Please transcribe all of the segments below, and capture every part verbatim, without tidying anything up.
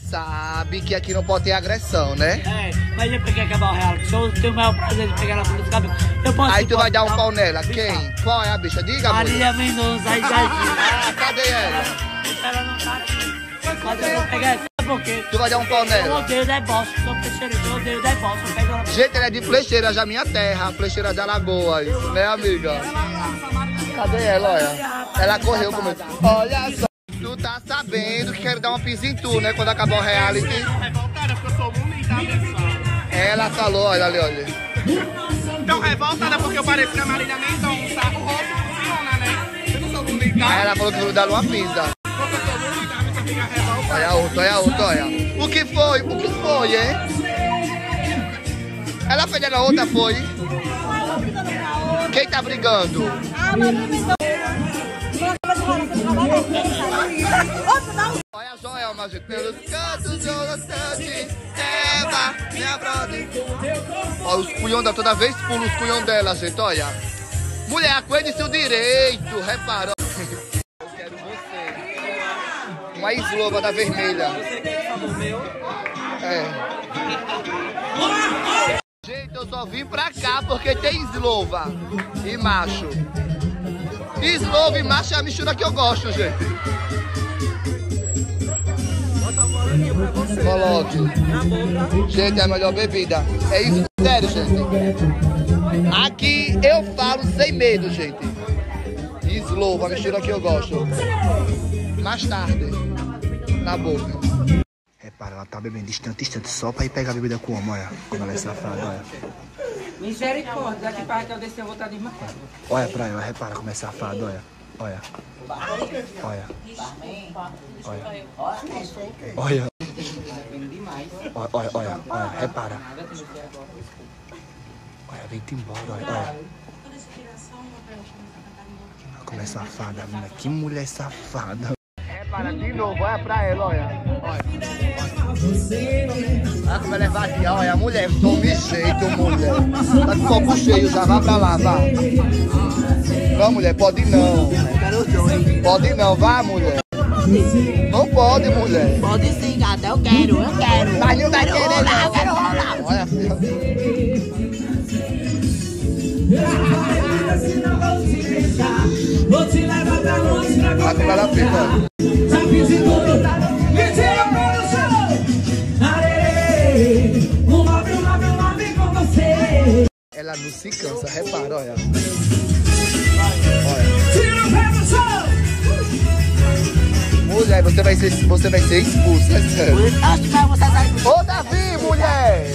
sabe que aqui não pode ter agressão, né? É, mas eu peguei acabar o reality show, eu tenho o maior prazer de pegar ela pelos cabelos. Eu posso Aí tu vai dar um dar pau nela. Quem? Qual é a bicha? Diga, amor. Maria Mendonça, aí já Ah, cadê ela? ela não tá aqui. Mas eu vou pegar essa porque Tu vai dar um pau eu nela? odeio deboche, sou peixeiro, eu odeio deboche. Eu pego ela. Gente, ela é de Flecheiras, da minha terra, Flecheiras de Alagoas, né, amiga? Cadê ela, olha? Ela correu comigo. Olha só. Tu tá sabendo que quero dar uma pisa em tu, né, quando acabar o reality. Revoltada porque eu sou bonita, pessoal. Ela falou, olha ali, olha. Então, revoltada porque eu pareço com a Marília Mendonça. O rosto funciona, né? Eu não sou bonita. Aí ela falou que vou dar uma pisa. Porque eu sou bonita, a pessoa fica revoltada. Olha a outra, olha a outra, olha. O que foi? O que foi, hein? Ela fez a outra, foi? Quem tá brigando? Olha a Joelma, gente. Pelos cantos do restante, Eva, minha brother. Olha, os cunhão dela, toda vez pula os cunhão dela, gente, olha. Mulher, a coisa de seu direito, repara. Eu quero você. Uma eslova da vermelha. É. Gente, eu só vim pra cá porque tem eslova e macho. Eslova e macho é a mistura que eu gosto, gente. Coloque. Gente, é a melhor bebida. É isso, sério, gente. Aqui eu falo sem medo, gente. Eslova, a mistura que eu gosto. Mais tarde, na boca. Repara, ela tá bebendo distante, distante, só pra ir pegar a bebida com o homem, olha. Como ela é safada, olha. Misericórdia, daqui para que eu descer eu vou estar de matar. Olha pra ela, repara como é safada, olha. Olha. Olha. Olha. Olha. Olha, olha, olha, olha, repara. Olha, vem-te embora, olha, olha. Olha como é safada, menina. Que mulher safada. Repara de novo, olha pra ela, olha. Olha, olha como ela é vadia, olha, mulher, tome jeito, mulher. Tá com o copo cheio já, vá pra lá, vá. Não, mulher, pode não. Pode não, vá, mulher. Não pode, mulher. Pode sim, gata, eu quero, eu quero. Mas não vai querer rolar, não. quero rolar. Olha, filha. Vou te levar pra longe pra Olha como ela fica. já fiz de tudo, me tira pro chão. Arerê, um nove, um nove, um nove com você. Ela não se cansa, repara, olha. Tira o pé do chão. Mulher, você vai ser, você vai ser expulsa, é sério. Acho que vai você sair. Ô, Davi, mulher!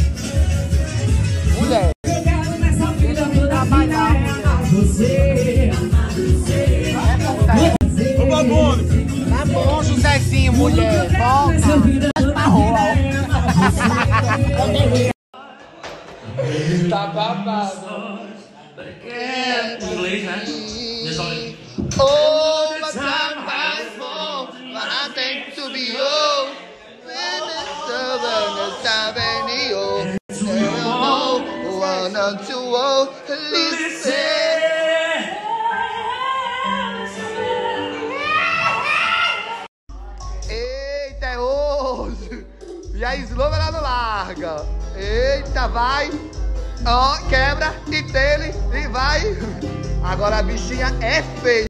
Mulher! Eu quero nessa vida toda vida amar você. Ô, Babone. Tá bom, Josézinho, mulher. Volta. Pra rua. Tá babado. Inglês, né? Oh, my time has come, but I think to be old. When it's over, it's time to old. No, one or two, oh, listen. Eita, é hoje. E a Slova ela não larga. Eita, vai. Ó, quebra, e tele, e vai. Agora a bichinha é feia.